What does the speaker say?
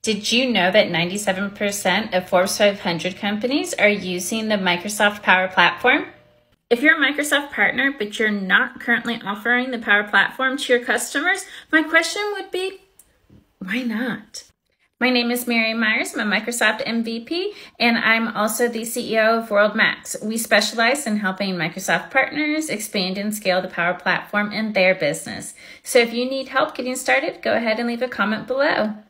Did you know that 97% of Forbes 500 companies are using the Microsoft Power Platform? If you're a Microsoft partner, but you're not currently offering the Power Platform to your customers, my question would be, why not? My name is Mary Myers. I'm a Microsoft MVP, and I'm also the CEO of WorldMax. We specialize in helping Microsoft partners expand and scale the Power Platform in their business. So if you need help getting started, go ahead and leave a comment below.